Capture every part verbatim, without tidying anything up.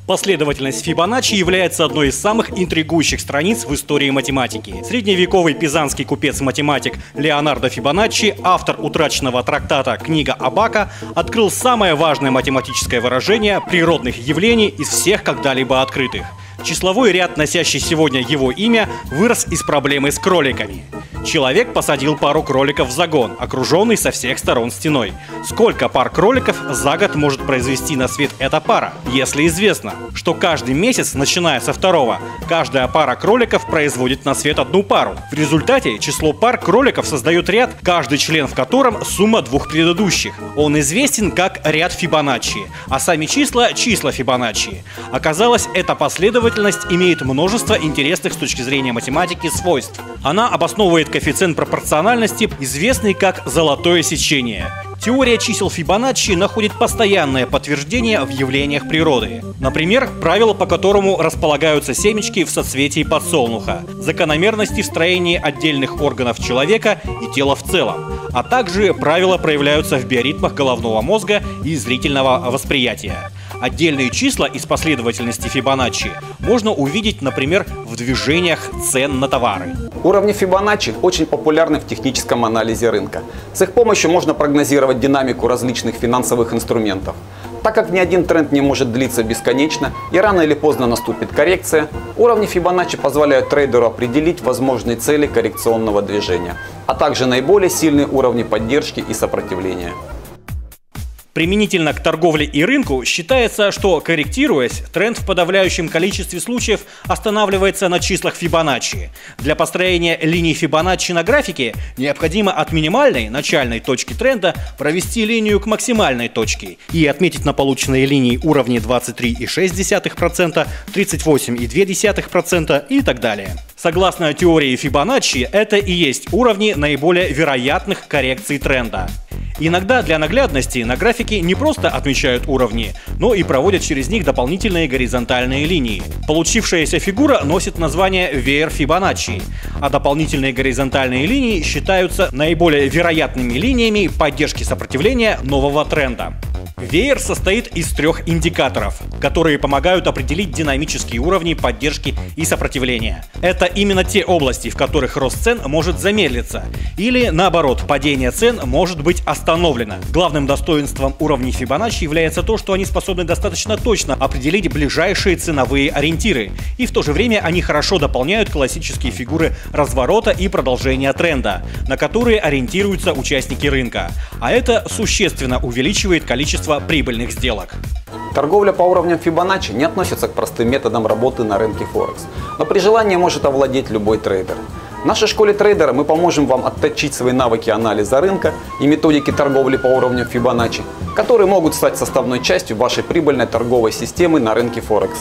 Последовательность Фибоначчи является одной из самых интригующих страниц в истории математики. Средневековый пизанский купец-математик Леонардо Фибоначчи, автор утраченного трактата «Книга Абака», открыл самое важное математическое выражение природных явлений из всех когда-либо открытых. Числовой ряд, носящий сегодня его имя, вырос из проблемы с кроликами. Человек посадил пару кроликов в загон, окруженный со всех сторон стеной. Сколько пар кроликов за год может произвести на свет эта пара? Если известно, что каждый месяц, начиная со второго, каждая пара кроликов производит на свет одну пару. В результате число пар кроликов создает ряд, каждый член в котором сумма двух предыдущих. Он известен как ряд Фибоначчи, а сами числа – числа Фибоначчи. Оказалось, эта последовательность имеет множество интересных с точки зрения математики свойств. Она обосновывает коэффициент пропорциональности, известный как золотое сечение. Теория чисел Фибоначчи находит постоянное подтверждение в явлениях природы. Например, правило, по которому располагаются семечки в соцветии подсолнуха, закономерности в строении отдельных органов человека и тела в целом, а также правила проявляются в биоритмах головного мозга и зрительного восприятия. Отдельные числа из последовательности Фибоначчи можно увидеть, например, в движениях цен на товары. Уровни Фибоначчи очень популярны в техническом анализе рынка. С их помощью можно прогнозировать динамику различных финансовых инструментов. Так как ни один тренд не может длиться бесконечно и рано или поздно наступит коррекция, уровни Фибоначчи позволяют трейдеру определить возможные цели коррекционного движения, а также наиболее сильные уровни поддержки и сопротивления. Применительно к торговле и рынку считается, что, корректируясь, тренд в подавляющем количестве случаев останавливается на числах Фибоначчи. Для построения линий Фибоначчи на графике необходимо от минимальной начальной точки тренда провести линию к максимальной точке и отметить на полученной линии уровни двадцать три и шесть десятых процента, тридцать восемь и две десятых процента и так далее. Согласно теории Фибоначчи, это и есть уровни наиболее вероятных коррекций тренда. Иногда для наглядности на графике не просто отмечают уровни, но и проводят через них дополнительные горизонтальные линии. Получившаяся фигура носит название веер Фибоначчи, а дополнительные горизонтальные линии считаются наиболее вероятными линиями поддержки сопротивления нового тренда. Веер состоит из трех индикаторов, которые помогают определить динамические уровни поддержки и сопротивления. Это именно те области, в которых рост цен может замедлиться, или наоборот, падение цен может быть остановлено. Главным достоинством уровней Фибоначчи является то, что они способны достаточно точно определить ближайшие ценовые ориентиры, и в то же время они хорошо дополняют классические фигуры разворота и продолжения тренда, на которые ориентируются участники рынка, а это существенно увеличивает количество прибыльных сделок. Торговля по уровням Фибоначчи не относится к простым методам работы на рынке Форекс, но при желании может овладеть любой трейдер. В нашей школе трейдера мы поможем вам отточить свои навыки анализа рынка и методики торговли по уровням Фибоначчи, которые могут стать составной частью вашей прибыльной торговой системы на рынке Форекс.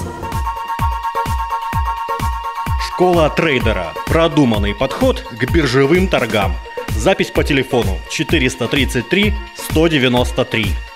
Школа трейдера. Продуманный подход к биржевым торгам. Запись по телефону четыреста тридцать три сто девяносто три.